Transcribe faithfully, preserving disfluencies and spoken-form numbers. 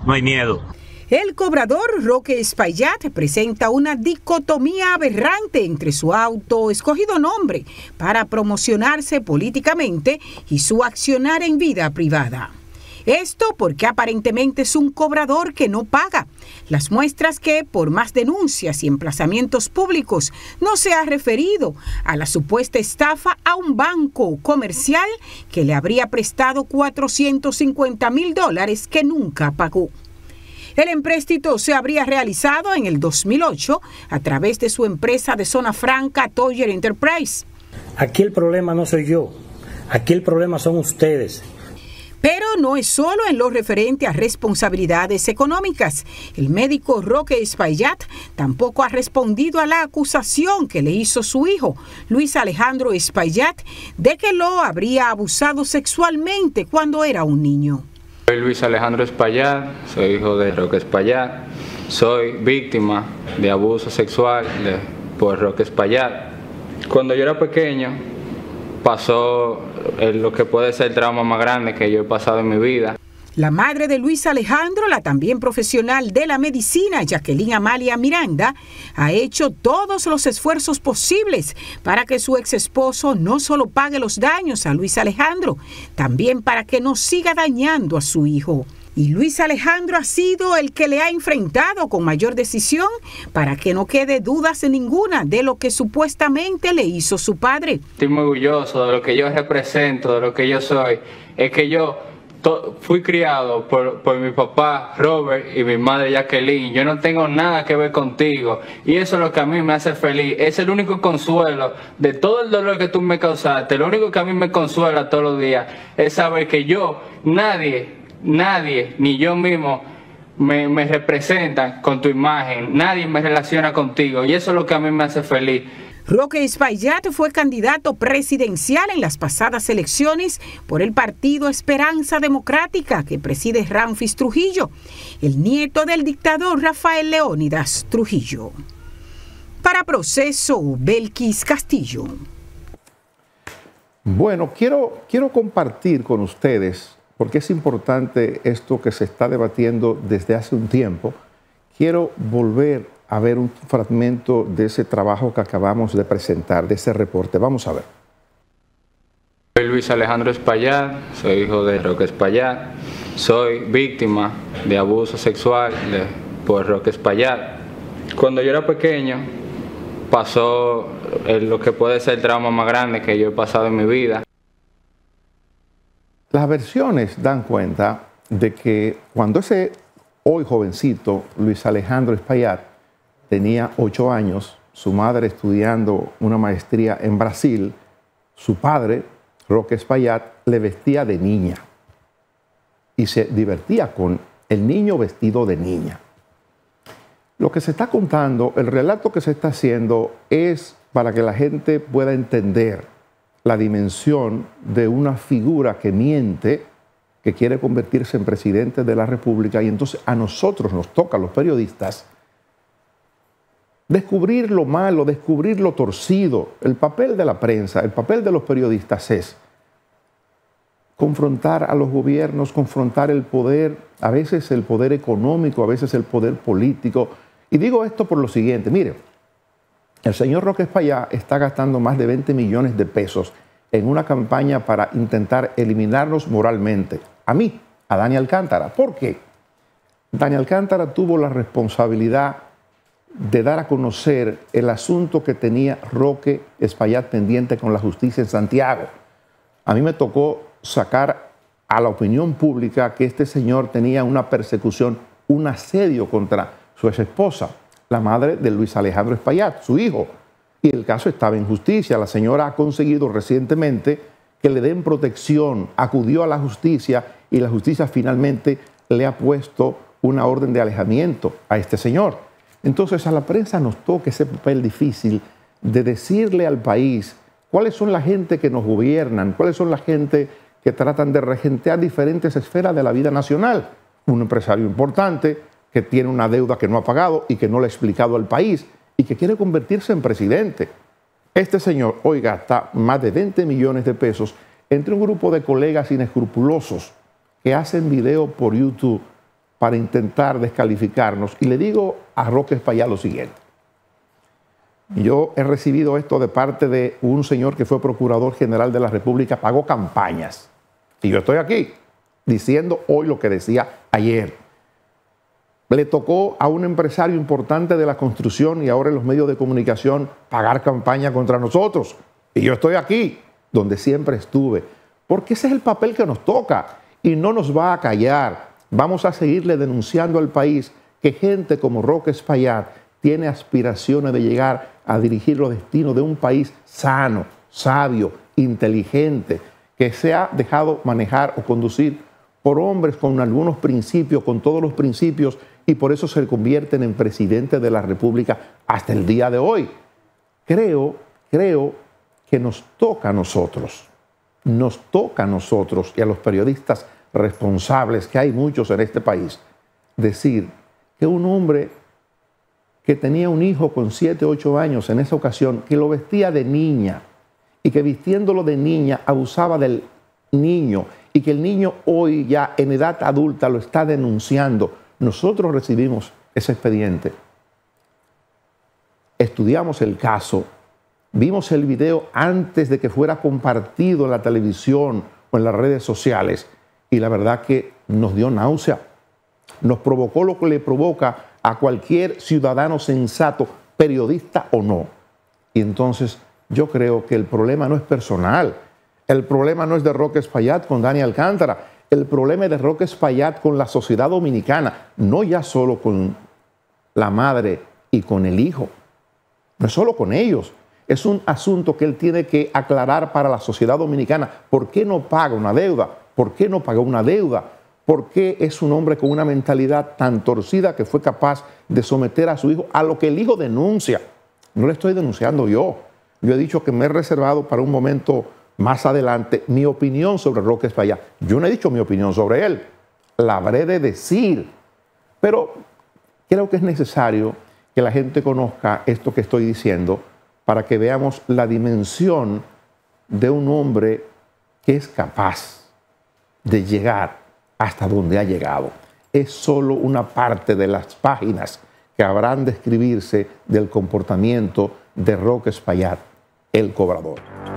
no hay miedo. El cobrador Roque Espaillat presenta una dicotomía aberrante entre su autoescogido nombre para promocionarse políticamente y su accionar en vida privada. Esto porque aparentemente es un cobrador que no paga. Las muestras que, por más denuncias y emplazamientos públicos, no se ha referido a la supuesta estafa a un banco comercial que le habría prestado cuatrocientos cincuenta mil dólares que nunca pagó. El empréstito se habría realizado en el dos mil ocho a través de su empresa de zona franca Toyer Enterprise. Aquí el problema no soy yo, aquí el problema son ustedes. Pero no es solo en lo referente a responsabilidades económicas. El médico Roque Espaillat tampoco ha respondido a la acusación que le hizo su hijo, Luis Alejandro Espaillat, de que lo habría abusado sexualmente cuando era un niño. Soy Luis Alejandro Espaillat, soy hijo de Roque Espaillat, soy víctima de abuso sexual de, por Roque Espaillat. Cuando yo era pequeño, pasó lo que puede ser el trauma más grande que yo he pasado en mi vida. La madre de Luis Alejandro, la también profesional de la medicina, Jacqueline Amalia Miranda, ha hecho todos los esfuerzos posibles para que su ex esposo no solo pague los daños a Luis Alejandro, también para que no siga dañando a su hijo. Y Luis Alejandro ha sido el que le ha enfrentado con mayor decisión para que no quede dudas en ninguna de lo que supuestamente le hizo su padre. Estoy muy orgulloso de lo que yo represento, de lo que yo soy. Es que yo fui criado por, por mi papá Robert y mi madre Jacqueline. Yo no tengo nada que ver contigo y eso es lo que a mí me hace feliz. Es el único consuelo de todo el dolor que tú me causaste. Lo único que a mí me consuela todos los días es saber que yo, nadie... Nadie, ni yo mismo, me, me representan con tu imagen. Nadie me relaciona contigo y eso es lo que a mí me hace feliz. Roque Espaillat fue candidato presidencial en las pasadas elecciones por el partido Esperanza Democrática que preside Ramfis Trujillo, el nieto del dictador Rafael Leónidas Trujillo. Para Proceso, Belkis Castillo. Bueno, quiero, quiero compartir con ustedes, porque es importante esto que se está debatiendo desde hace un tiempo. Quiero volver a ver un fragmento de ese trabajo que acabamos de presentar, de ese reporte. Vamos a ver. Soy Luis Alejandro Espaillat, soy hijo de Roque Espaillat, soy víctima de abuso sexual de, por Roque Espaillat. Cuando yo era pequeño, pasó lo que puede ser el trauma más grande que yo he pasado en mi vida. Las versiones dan cuenta de que cuando ese hoy jovencito, Luis Alejandro Espaillat, tenía ocho años, su madre estudiando una maestría en Brasil, su padre, Roque Espaillat, le vestía de niña y se divertía con el niño vestido de niña. Lo que se está contando, el relato que se está haciendo es para que la gente pueda entender la dimensión de una figura que miente, que quiere convertirse en presidente de la República, y entonces a nosotros nos toca, a los periodistas, descubrir lo malo, descubrir lo torcido. El papel de la prensa, el papel de los periodistas es confrontar a los gobiernos, confrontar el poder, a veces el poder económico, a veces el poder político. Y digo esto por lo siguiente, miren, el señor Roque Espaillat está gastando más de veinte millones de pesos en una campaña para intentar eliminarnos moralmente. A mí, a Dani Alcántara. ¿Por qué? Dani Alcántara tuvo la responsabilidad de dar a conocer el asunto que tenía Roque Espaillat pendiente con la justicia en Santiago. A mí me tocó sacar a la opinión pública que este señor tenía una persecución, un asedio contra su exesposa, la madre de Luis Alejandro Espaillat, su hijo. Y el caso estaba en justicia. La señora ha conseguido recientemente que le den protección, acudió a la justicia y la justicia finalmente le ha puesto una orden de alejamiento a este señor. Entonces a la prensa nos toca ese papel difícil de decirle al país cuáles son la gente que nos gobiernan, cuáles son la gente que tratan de regentear diferentes esferas de la vida nacional. Un empresario importante que tiene una deuda que no ha pagado y que no le ha explicado al país y que quiere convertirse en presidente. Este señor hoy gasta más de veinte millones de pesos entre un grupo de colegas inescrupulosos que hacen video por YouTube para intentar descalificarnos. Y le digo a Roque Espaillat lo siguiente. Yo he recibido esto de parte de un señor que fue Procurador General de la República, pagó campañas. Y yo estoy aquí diciendo hoy lo que decía ayer. Le tocó a un empresario importante de la construcción y ahora en los medios de comunicación pagar campaña contra nosotros. Y yo estoy aquí, donde siempre estuve. Porque ese es el papel que nos toca y no nos va a callar. Vamos a seguirle denunciando al país que gente como Roque Espaillat tiene aspiraciones de llegar a dirigir los destinos de un país sano, sabio, inteligente, que se ha dejado manejar o conducir por hombres con algunos principios, con todos los principios, y por eso se convierten en presidente de la República hasta el día de hoy. Creo, creo que nos toca a nosotros, nos toca a nosotros y a los periodistas responsables, que hay muchos en este país, decir que un hombre que tenía un hijo con siete, ocho años en esa ocasión, que lo vestía de niña y que vistiéndolo de niña abusaba del niño y que el niño hoy ya en edad adulta lo está denunciando. Nosotros recibimos ese expediente, estudiamos el caso, vimos el video antes de que fuera compartido en la televisión o en las redes sociales y la verdad que nos dio náusea, nos provocó lo que le provoca a cualquier ciudadano sensato, periodista o no. Y entonces yo creo que el problema no es personal, el problema no es de Roque Espaillat con Dani Alcántara, el problema es de Roque Espaillat con la sociedad dominicana, no ya solo con la madre y con el hijo, no es solo con ellos, es un asunto que él tiene que aclarar para la sociedad dominicana. ¿Por qué no paga una deuda? ¿Por qué no pagó una deuda? ¿Por qué es un hombre con una mentalidad tan torcida que fue capaz de someter a su hijo a lo que el hijo denuncia? No le estoy denunciando yo. Yo he dicho que me he reservado para un momento más adelante mi opinión sobre Roque Espaillat. Yo no he dicho mi opinión sobre él. La habré de decir. Pero creo que es necesario que la gente conozca esto que estoy diciendo para que veamos la dimensión de un hombre que es capaz de llegar hasta donde ha llegado. Es solo una parte de las páginas que habrán de escribirse del comportamiento de Roque Espaillat, el cobrador.